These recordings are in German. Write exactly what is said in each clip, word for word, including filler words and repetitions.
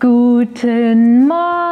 Guten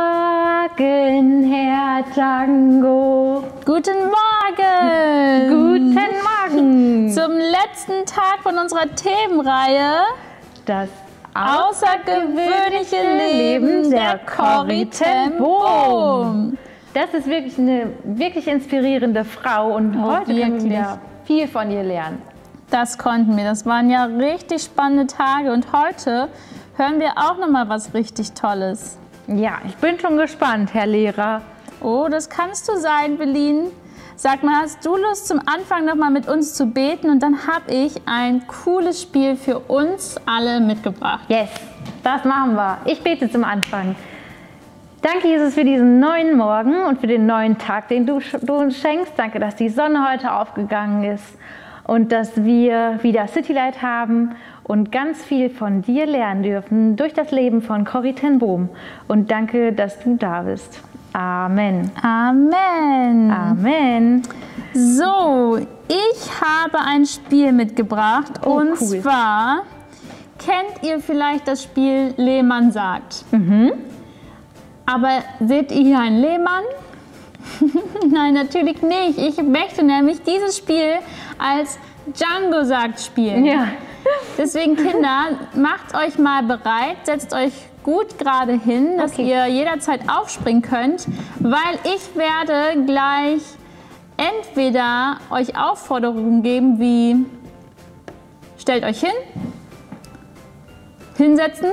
Morgen, Herr Django. Guten Morgen. Guten Morgen. Zum letzten Tag von unserer Themenreihe. Das außergewöhnliche Leben der Corrie ten Boom. Das ist wirklich eine wirklich inspirierende Frau und Oh, heute wirklich. können wir viel von ihr lernen. Das konnten wir. Das waren ja richtig spannende Tage und heute hören wir auch noch mal was richtig Tolles. Ja, ich bin schon gespannt, Herr Lehrer. Oh, das kannst du sein, Belin. Sag mal, hast du Lust, zum Anfang noch mal mit uns zu beten? Und dann habe ich ein cooles Spiel für uns alle mitgebracht. Yes, das machen wir. Ich bete zum Anfang. Danke, Jesus, für diesen neuen Morgen und für den neuen Tag, den du, du uns schenkst. Danke, dass die Sonne heute aufgegangen ist und dass wir wieder Citylight haben und ganz viel von dir lernen dürfen durch das Leben von Corrie ten Boom. Und danke, dass du da bist. Amen. Amen. Amen. So, ich habe ein Spiel mitgebracht. Oh, und cool. zwar, kennt ihr vielleicht das Spiel Lehmann sagt? Mhm. Aber seht ihr hier einen Lehmann? Nein, natürlich nicht. Ich möchte nämlich dieses Spiel als Django sagt spielen. Ja. Deswegen, Kinder, macht euch mal bereit, setzt euch gut gerade hin, dass Okay. ihr jederzeit aufspringen könnt, weil ich werde gleich entweder euch Aufforderungen geben wie stellt euch hin, hinsetzen.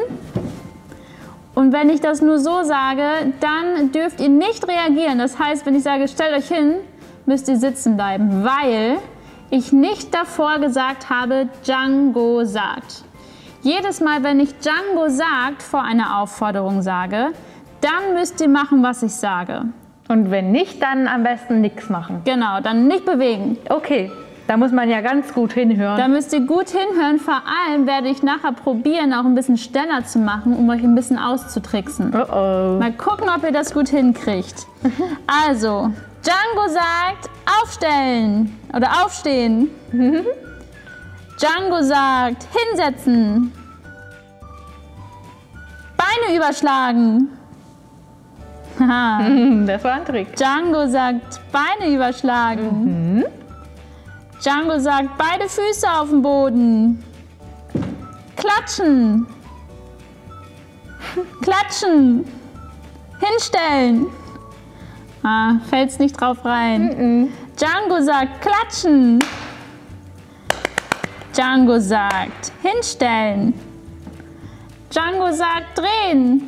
Und wenn ich das nur so sage, dann dürft ihr nicht reagieren. Das heißt, wenn ich sage, stellt euch hin, müsst ihr sitzen bleiben, weil ich nicht davor gesagt habe, Django sagt. Jedes Mal, wenn ich Django sagt vor einer Aufforderung sage, dann müsst ihr machen, was ich sage. Und wenn nicht, dann am besten nichts machen. Genau, dann nicht bewegen. Okay, da muss man ja ganz gut hinhören. Da müsst ihr gut hinhören. Vor allem werde ich nachher probieren, auch ein bisschen schneller zu machen, um euch ein bisschen auszutricksen. Oh oh. Mal gucken, ob ihr das gut hinkriegt. Also, Django sagt aufstellen oder aufstehen. Django sagt hinsetzen. Beine überschlagen. Haha. Das war ein Trick. Django sagt Beine überschlagen. Mhm. Django sagt beide Füße auf den Boden. Klatschen. Klatschen. Hinstellen. Ah, fällt's nicht drauf rein. Mhm. Django sagt klatschen. Django sagt hinstellen. Django sagt drehen.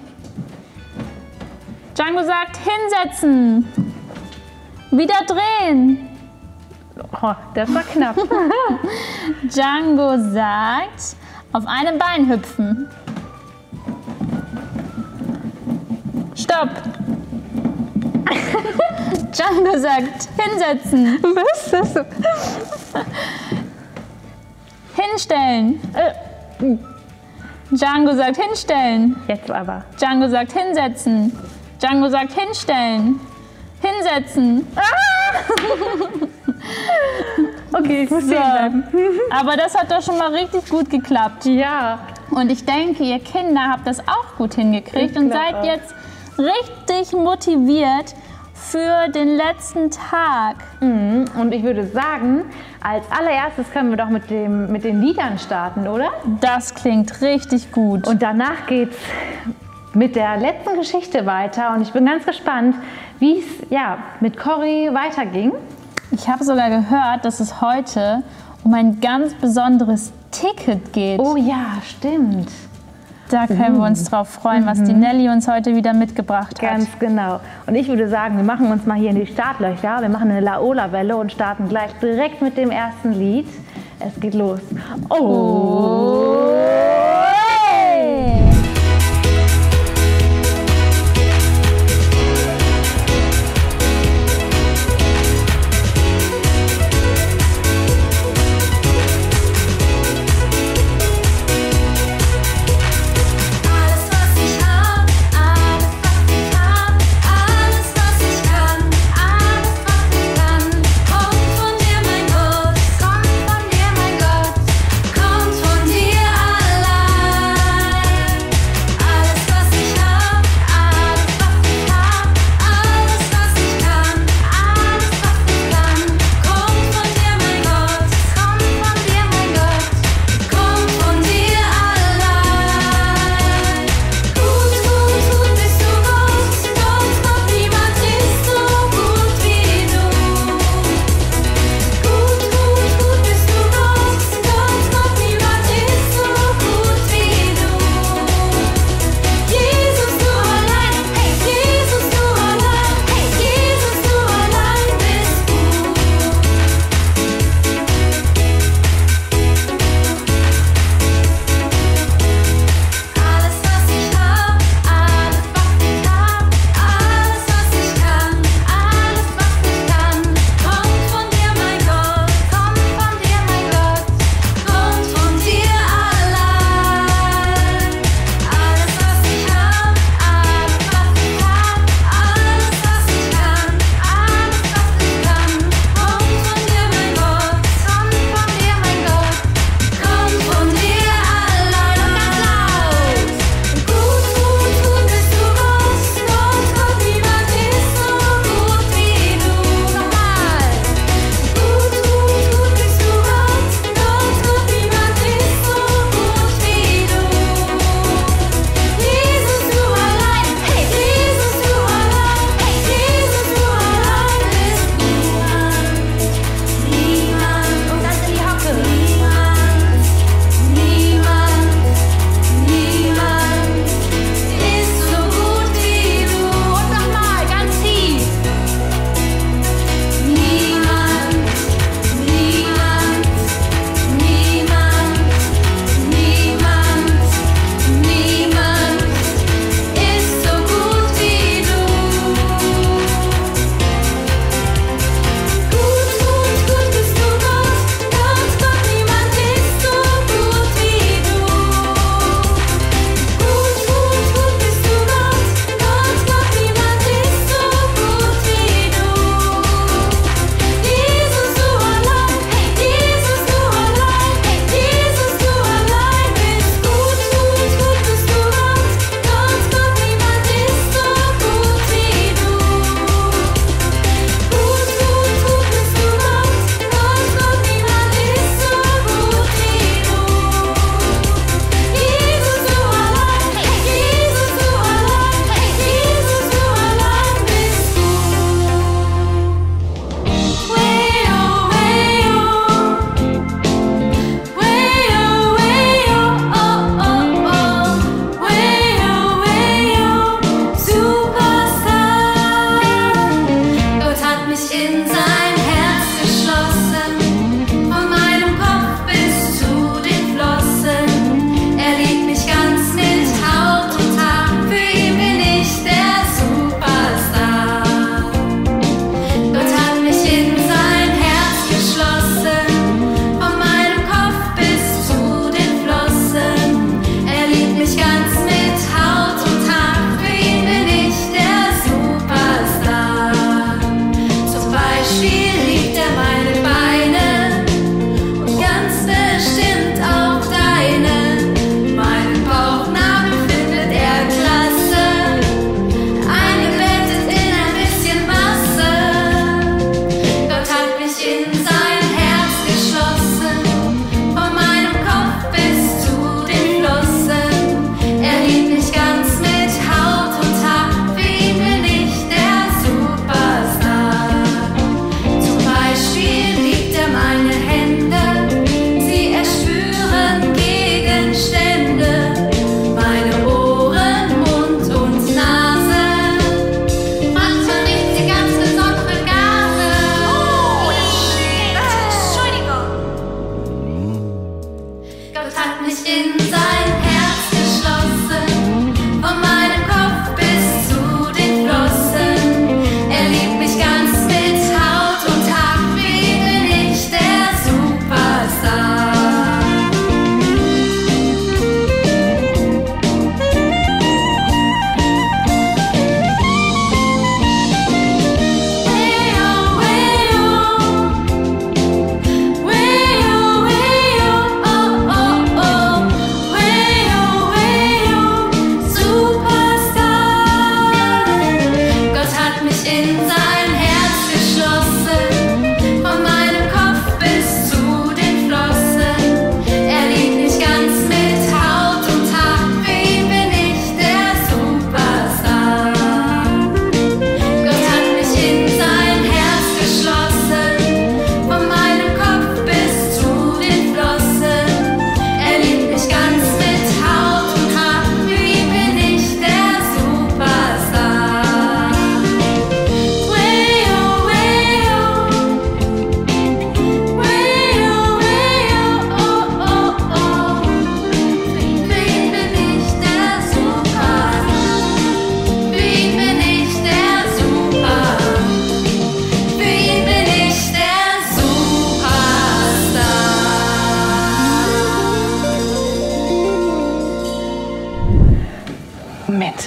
Django sagt hinsetzen. Wieder drehen. Oh, das war knapp. Django sagt auf einem Bein hüpfen. Stopp. Django sagt hinsetzen. Was ist das? Hinstellen. Äh, Django sagt hinstellen. Jetzt aber. Django sagt hinsetzen. Django sagt hinstellen. Hinsetzen. Okay, ich muss So. stehen bleiben. Aber das hat doch schon mal richtig gut geklappt. Ja. Und ich denke, ihr Kinder habt das auch gut hingekriegt Ich und glaub seid auch. jetzt richtig motiviert für den letzten Tag. Mhm. Und ich würde sagen, als allererstes können wir doch mit, dem, mit den Liedern starten, oder? Das klingt richtig gut. Und danach geht's mit der letzten Geschichte weiter. Und ich bin ganz gespannt, wie es ja, mit Corrie weiterging. Ich habe sogar gehört, dass es heute um ein ganz besonderes Ticket geht. Oh ja, stimmt. Da können wir uns drauf freuen, was die Nelly uns heute wieder mitgebracht hat. Ganz genau. Und ich würde sagen, wir machen uns mal hier in die Startlöcher. Wir machen eine Laola-Welle und starten gleich direkt mit dem ersten Lied. Es geht los. Oh. Hey! Alles was ich hab, alles was ich hab, alles was ich kann, alles was ich kann, kommt von dir, mein Gott, kommt von dir, mein Gott, kommt von dir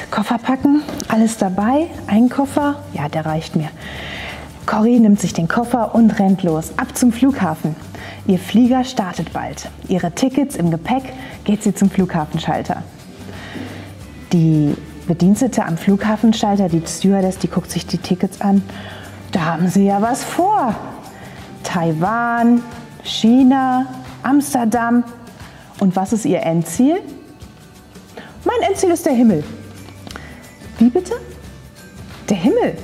Koffer packen, alles dabei, ein Koffer, ja, der reicht mir. Corrie nimmt sich den Koffer und rennt los, ab zum Flughafen. Ihr Flieger startet bald. Ihre Tickets im Gepäck, geht sie zum Flughafenschalter. Die Bedienstete am Flughafenschalter, die Stewardess, die guckt sich die Tickets an. Da haben sie ja was vor. Taiwan, China, Amsterdam. Und was ist ihr Endziel? Mein Endziel ist der Himmel. Wie bitte? Der Himmel.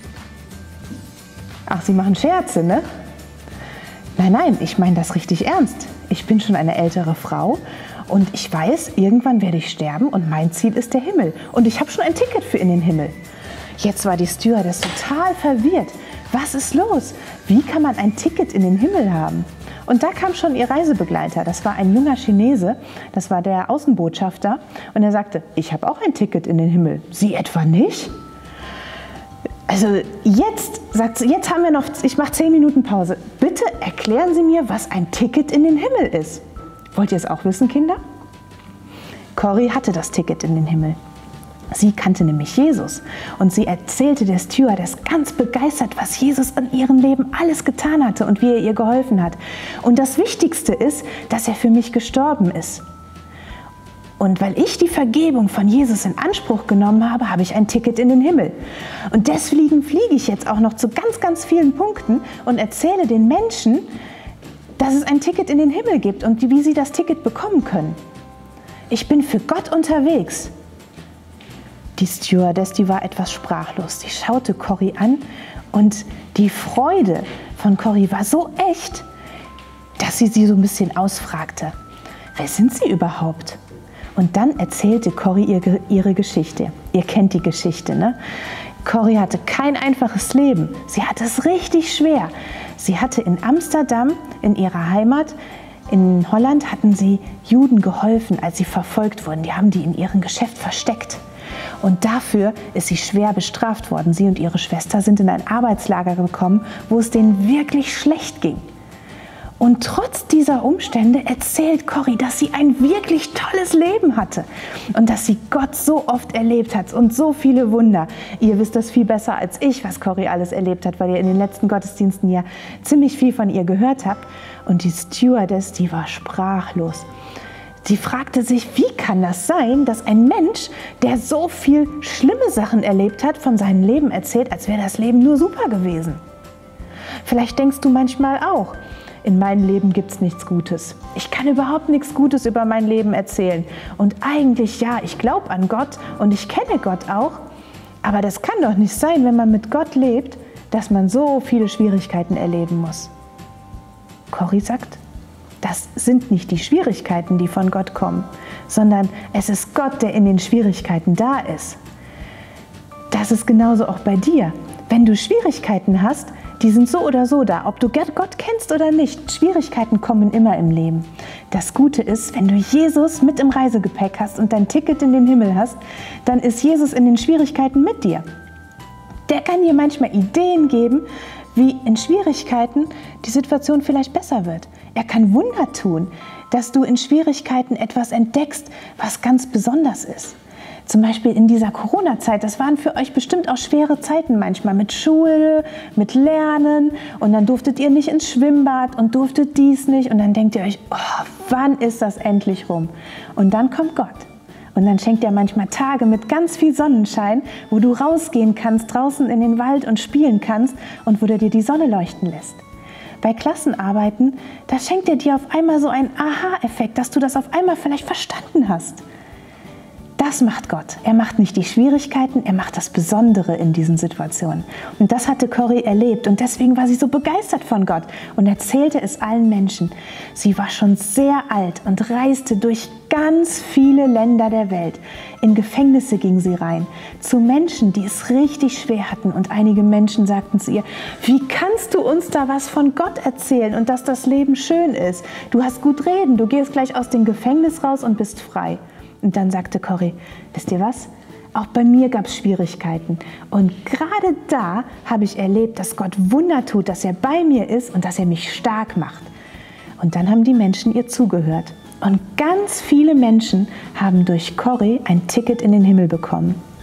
Ach, Sie machen Scherze, ne? Nein, nein, ich meine das richtig ernst. Ich bin schon eine ältere Frau und ich weiß, irgendwann werde ich sterben und mein Ziel ist der Himmel. Und ich habe schon ein Ticket für in den Himmel. Jetzt war die Stewardess total verwirrt. Was ist los? Wie kann man ein Ticket in den Himmel haben? Und da kam schon ihr Reisebegleiter. Das war ein junger Chinese, das war der Außenbotschafter. Und er sagte, ich habe auch ein Ticket in den Himmel. Sie etwa nicht? Also jetzt, sagt sie, jetzt haben wir noch, ich mache zehn Minuten Pause. Bitte erklären Sie mir, was ein Ticket in den Himmel ist. Wollt ihr es auch wissen, Kinder? Corrie hatte das Ticket in den Himmel. Sie kannte nämlich Jesus und sie erzählte der Stewardess ganz begeistert, was Jesus in ihrem Leben alles getan hatte und wie er ihr geholfen hat. Und das Wichtigste ist, dass er für mich gestorben ist. Und weil ich die Vergebung von Jesus in Anspruch genommen habe, habe ich ein Ticket in den Himmel. Und deswegen fliege ich jetzt auch noch zu ganz, ganz vielen Punkten und erzähle den Menschen, dass es ein Ticket in den Himmel gibt und wie sie das Ticket bekommen können. Ich bin für Gott unterwegs. Die Stewardess, die war etwas sprachlos. Die schaute Corrie an und die Freude von Corrie war so echt, dass sie sie so ein bisschen ausfragte. Wer sind Sie überhaupt? Und dann erzählte Corrie ihre, ihre Geschichte. Ihr kennt die Geschichte, ne? Corrie hatte kein einfaches Leben. Sie hatte es richtig schwer. Sie hatte in Amsterdam, in ihrer Heimat, in Holland, hatten sie Juden geholfen, als sie verfolgt wurden. Die haben die in ihrem Geschäft versteckt. Und dafür ist sie schwer bestraft worden. Sie und ihre Schwester sind in ein Arbeitslager gekommen, wo es denen wirklich schlecht ging. Und trotz dieser Umstände erzählt Corrie, dass sie ein wirklich tolles Leben hatte und dass sie Gott so oft erlebt hat und so viele Wunder. Ihr wisst das viel besser als ich, was Corrie alles erlebt hat, weil ihr in den letzten Gottesdiensten ja ziemlich viel von ihr gehört habt. Und die Stewardess, die war sprachlos. Sie fragte sich, wie kann das sein, dass ein Mensch, der so viel schlimme Sachen erlebt hat, von seinem Leben erzählt, als wäre das Leben nur super gewesen. Vielleicht denkst du manchmal auch, in meinem Leben gibt es nichts Gutes. Ich kann überhaupt nichts Gutes über mein Leben erzählen. Und eigentlich, ja, ich glaube an Gott und ich kenne Gott auch. Aber das kann doch nicht sein, wenn man mit Gott lebt, dass man so viele Schwierigkeiten erleben muss. Corrie sagt, das sind nicht die Schwierigkeiten, die von Gott kommen, sondern es ist Gott, der in den Schwierigkeiten da ist. Das ist genauso auch bei dir. Wenn du Schwierigkeiten hast, die sind so oder so da, ob du Gott kennst oder nicht. Schwierigkeiten kommen immer im Leben. Das Gute ist, wenn du Jesus mit im Reisegepäck hast und dein Ticket in den Himmel hast, dann ist Jesus in den Schwierigkeiten mit dir. Der kann dir manchmal Ideen geben, wie in Schwierigkeiten die Situation vielleicht besser wird. Er kann Wunder tun, dass du in Schwierigkeiten etwas entdeckst, was ganz besonders ist. Zum Beispiel in dieser Corona-Zeit, das waren für euch bestimmt auch schwere Zeiten manchmal mit Schule, mit Lernen und dann durftet ihr nicht ins Schwimmbad und durftet dies nicht und dann denkt ihr euch, oh, wann ist das endlich rum? Und dann kommt Gott und dann schenkt er manchmal Tage mit ganz viel Sonnenschein, wo du rausgehen kannst, draußen in den Wald und spielen kannst und wo der dir die Sonne leuchten lässt. Bei Klassenarbeiten, da schenkt er dir auf einmal so einen Aha-Effekt, dass du das auf einmal vielleicht verstanden hast. Das macht Gott. Er macht nicht die Schwierigkeiten, er macht das Besondere in diesen Situationen. Und das hatte Corrie erlebt und deswegen war sie so begeistert von Gott und erzählte es allen Menschen. Sie war schon sehr alt und reiste durch ganz viele Länder der Welt. In Gefängnisse ging sie rein, zu Menschen, die es richtig schwer hatten. Und einige Menschen sagten zu ihr, wie kannst du uns da was von Gott erzählen und dass das Leben schön ist? Du hast gut reden, du gehst gleich aus dem Gefängnis raus und bist frei. Und dann sagte Corrie, wisst ihr was? Auch bei mir gab es Schwierigkeiten. Und gerade da habe ich erlebt, dass Gott Wunder tut, dass er bei mir ist und dass er mich stark macht. Und dann haben die Menschen ihr zugehört. Und ganz viele Menschen haben durch Corrie ein Ticket in den Himmel bekommen.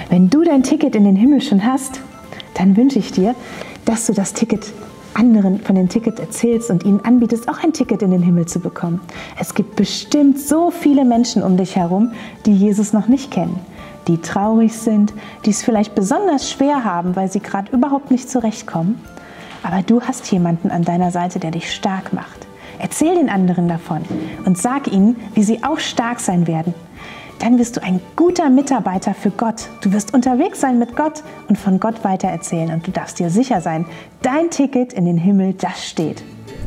Wenn du dein Ticket in den Himmel schon hast, dann wünsche ich dir, dass du das Ticket anderen von dem Ticket erzählst und ihnen anbietest, auch ein Ticket in den Himmel zu bekommen. Es gibt bestimmt so viele Menschen um dich herum, die Jesus noch nicht kennen, die traurig sind, die es vielleicht besonders schwer haben, weil sie gerade überhaupt nicht zurechtkommen. Aber du hast jemanden an deiner Seite, der dich stark macht. Erzähl den anderen davon und sag ihnen, wie sie auch stark sein werden. Dann wirst du ein guter Mitarbeiter für Gott. Du wirst unterwegs sein mit Gott und von Gott weitererzählen. Und du darfst dir sicher sein, dein Ticket in den Himmel, das steht.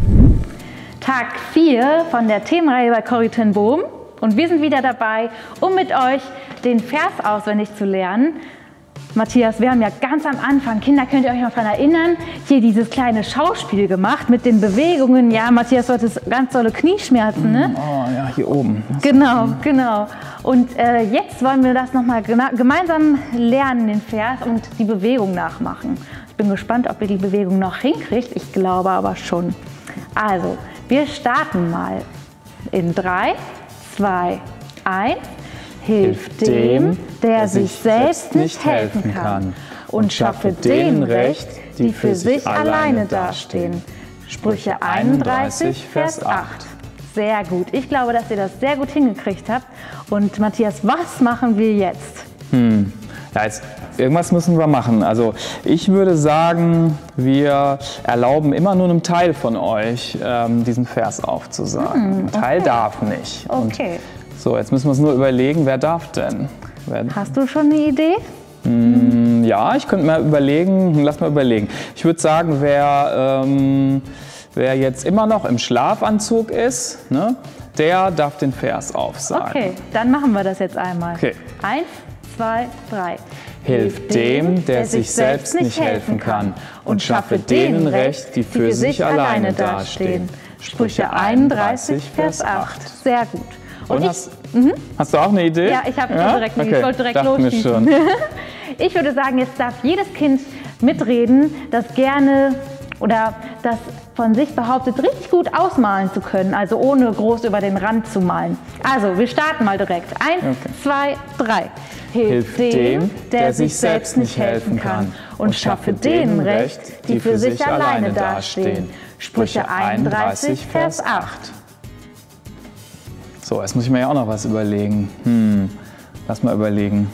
Tag vier von der Themenreihe bei Corrie ten Boom. Und wir sind wieder dabei, um mit euch den Vers auswendig zu lernen. Matthias, wir haben ja ganz am Anfang, Kinder, könnt ihr euch noch daran erinnern, hier dieses kleine Schauspiel gemacht mit den Bewegungen. Ja, Matthias, du hattest ganz tolle Knieschmerzen, ne? Oh ja, hier oben. Genau, genau. Und äh, jetzt wollen wir das nochmal gemeinsam lernen, den Vers, und die Bewegung nachmachen. Ich bin gespannt, ob ihr die Bewegung noch hinkriegt. Ich glaube aber schon. Also, wir starten mal in drei, zwei, eins. Hilf dem, der sich selbst nicht helfen kann, und schaffe denen Recht, die für sich alleine dastehen. Sprüche einunddreißig, Vers acht. Sehr gut. Ich glaube, dass ihr das sehr gut hingekriegt habt. Und Matthias, was machen wir jetzt? Hm. Ja, jetzt, irgendwas müssen wir machen. Also ich würde sagen, wir erlauben immer nur einem Teil von euch, ähm, diesen Vers aufzusagen. Hm, Ein Teil okay. darf nicht. Und Okay. so, jetzt müssen wir uns nur überlegen, wer darf denn? Wer Hast du schon eine Idee? Mm, ja, ich könnte mal überlegen, lass mal überlegen. Ich würde sagen, wer, ähm, wer jetzt immer noch im Schlafanzug ist, ne, der darf den Vers aufsagen. Okay, dann machen wir das jetzt einmal. Okay. Eins, zwei, drei. Hilf dem, der sich selbst nicht helfen kann, und schaffe denen Recht, die für sich alleine dastehen. Sprüche einunddreißig, Vers acht. Sehr gut. Und ich, hast, hast du auch eine Idee? Ja, ich habe ja? direkt, okay. ich wollte direkt Dachte mir losschießen. schon. Ich würde sagen, jetzt darf jedes Kind mitreden, das gerne oder das von sich behauptet, richtig gut ausmalen zu können, also ohne groß über den Rand zu malen. Also, wir starten mal direkt. Eins, Okay. zwei, drei. Hilf dem, der sich selbst nicht helfen kann, und schaffe denen Recht, die für sich alleine dastehen. Sprüche einunddreißig, Vers acht. So, jetzt muss ich mir ja auch noch was überlegen. Hm, lass mal überlegen.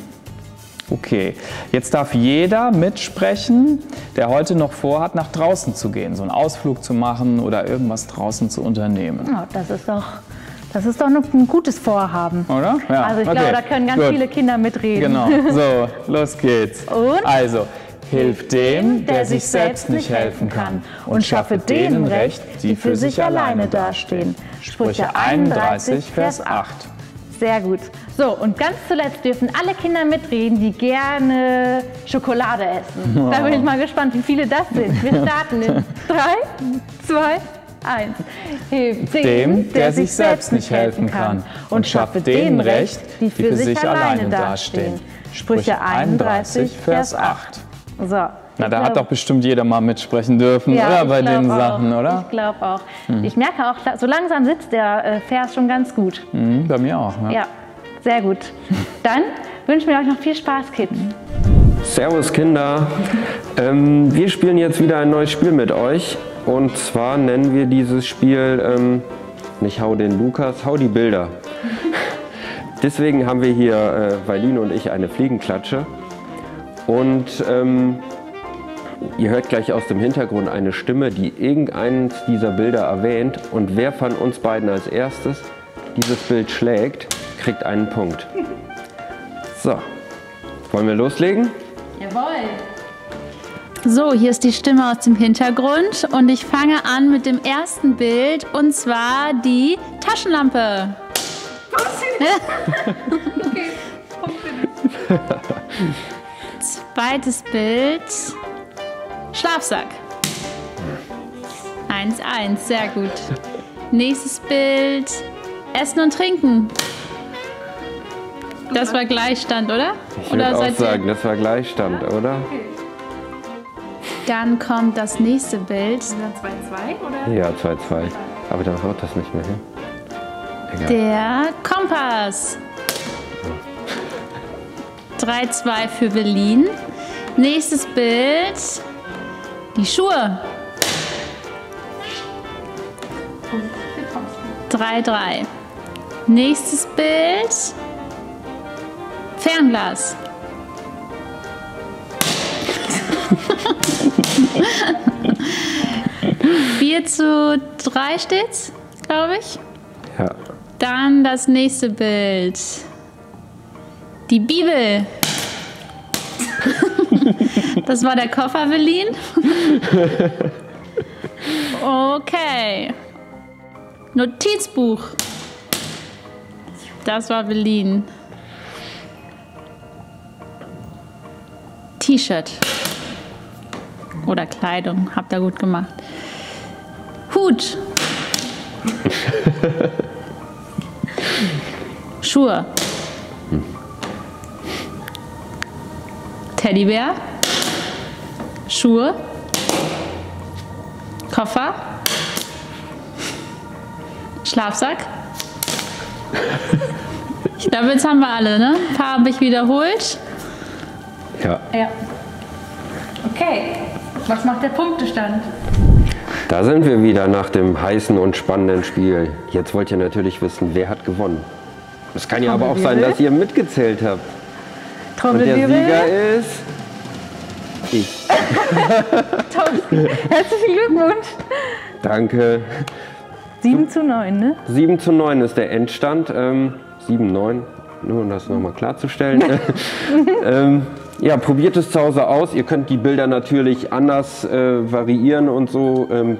Okay, jetzt darf jeder mitsprechen, der heute noch vorhat, nach draußen zu gehen, so einen Ausflug zu machen oder irgendwas draußen zu unternehmen. Ja, das ist doch, das ist doch ein gutes Vorhaben. Oder? Ja, Also ich okay, glaube, da können ganz gut. viele Kinder mitreden. Genau, so, los geht's. Und? Also, hilf dem, der sich selbst nicht helfen kann, und schaffe denen Recht, die für sich alleine dastehen. Sprüche einunddreißig, Vers acht. Sehr gut. So, und ganz zuletzt dürfen alle Kinder mitreden, die gerne Schokolade essen. Da bin ich mal gespannt, wie viele das sind. Wir starten in drei, zwei, eins. Hilf Dem, der sich selbst nicht helfen kann, und schaffe denen Recht, die für sich alleine dastehen. Sprüche einunddreißig, Vers acht. So. Na, ich da hat glaub- doch bestimmt jeder mal mitsprechen dürfen, Ja, oder? ich Bei glaub den auch. Sachen, oder? Ich glaube auch. Ich merke auch, so langsam sitzt der äh, Vers schon ganz gut. Mhm, bei mir auch. Ja. Ja, sehr gut. Dann wünschen wir euch noch viel Spaß, Kids. Servus Kinder, ähm, wir spielen jetzt wieder ein neues Spiel mit euch, und zwar nennen wir dieses Spiel ähm, nicht Hau den Lukas, Hau die Bilder. Deswegen haben wir hier, äh, Vailin und ich, eine Fliegenklatsche, und ähm, ihr hört gleich aus dem Hintergrund eine Stimme, die irgendeines dieser Bilder erwähnt, und wer von uns beiden als erstes dieses Bild schlägt, kriegt einen Punkt. So, wollen wir loslegen? Jawohl. So, hier ist die Stimme aus dem Hintergrund und ich fange an mit dem ersten Bild, und zwar die Taschenlampe. Zweites Bild, Schlafsack. eins eins, sehr gut. Nächstes Bild, Essen und Trinken. Das war Gleichstand, oder? Ich Oder würde auch seid ihr- sagen, das war Gleichstand, oder? Dann kommt das nächste Bild. zwei zwei, oder? Ja, zwei zwei. Aber dann haut das nicht mehr hin. Egal. Der Kompass. drei zwei für Berlin. Nächstes Bild. Die Schuhe. drei drei. Nächstes Bild. Fernglas. vier zu drei steht's, glaube ich. Ja. Dann das nächste Bild. Die Bibel. Das war der Koffer, Berlin. Okay. Notizbuch. Das war Berlin. T-Shirt. Oder Kleidung. Habt ihr gut gemacht. Hut. Schuhe. Teddybär. Schuhe. Koffer. Schlafsack. Ich glaube, jetzt haben wir alle, ne? Ein paar habe ich wiederholt. Ja. Ja. Okay. Was macht der Punktestand? Da sind wir wieder nach dem heißen und spannenden Spiel. Jetzt wollt ihr natürlich wissen, wer hat gewonnen. Es kann ja aber auch sein, dass ihr mitgezählt habt. Und der Sieger ist ich. Herzlichen Glückwunsch. Danke. sieben zu neun, ne? sieben zu neun ist der Endstand. Ähm, sieben neun, nur um das nochmal klarzustellen. ähm, ja, probiert es zu Hause aus. Ihr könnt die Bilder natürlich anders äh, variieren und so. Ähm,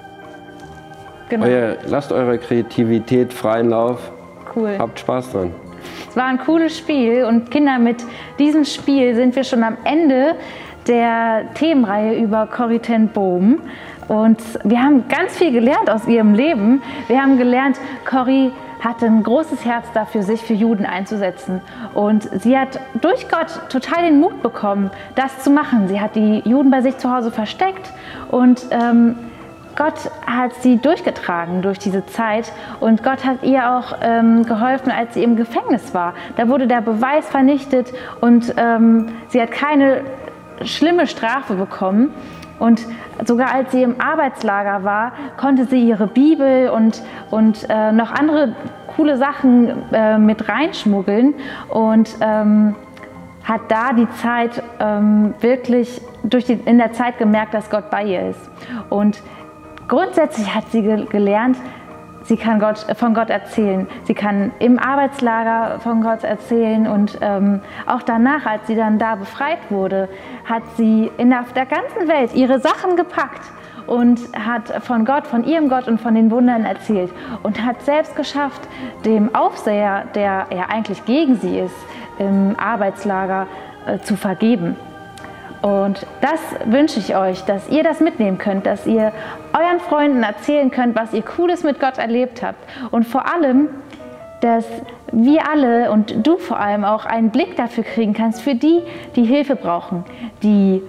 Genau. euer, lasst eure Kreativität freien Lauf. Cool. Habt Spaß dran. Es war ein cooles Spiel und Kinder, mit diesem Spiel sind wir schon am Ende der Themenreihe über Corrie ten Boom. Und wir haben ganz viel gelernt aus ihrem Leben. Wir haben gelernt, Corrie hatte ein großes Herz dafür, sich für Juden einzusetzen. Und sie hat durch Gott total den Mut bekommen, das zu machen. Sie hat die Juden bei sich zu Hause versteckt und ähm, Gott hat sie durchgetragen durch diese Zeit und Gott hat ihr auch ähm, geholfen, als sie im Gefängnis war. Da wurde der Beweis vernichtet und ähm, sie hat keine schlimme Strafe bekommen. Und sogar als sie im Arbeitslager war, konnte sie ihre Bibel und, und äh, noch andere coole Sachen äh, mit reinschmuggeln und ähm, hat da die Zeit ähm, wirklich durch die, in der Zeit gemerkt, dass Gott bei ihr ist. Und grundsätzlich hat sie ge gelernt, sie kann Gott, von Gott erzählen. Sie kann im Arbeitslager von Gott erzählen und ähm, auch danach, als sie dann da befreit wurde, hat sie in der, auf der ganzen Welt ihre Sachen gepackt und hat von Gott, von ihrem Gott und von den Wundern erzählt und hat selbst geschafft, dem Aufseher, der ja eigentlich gegen sie ist, im Arbeitslager äh, zu vergeben. Und das wünsche ich euch, dass ihr das mitnehmen könnt, dass ihr euren Freunden erzählen könnt, was ihr Cooles mit Gott erlebt habt. Und vor allem, dass wir alle und du vor allem auch einen Blick dafür kriegen kannst, für die, die Hilfe brauchen, die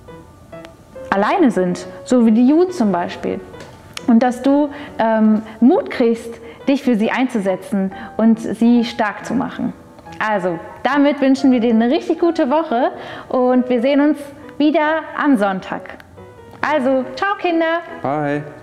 alleine sind, so wie die Juden zum Beispiel. Und dass du ähm, Mut kriegst, dich für sie einzusetzen und sie stark zu machen. Also, damit wünschen wir dir eine richtig gute Woche und wir sehen uns wieder am Sonntag. Also, ciao Kinder! Bye!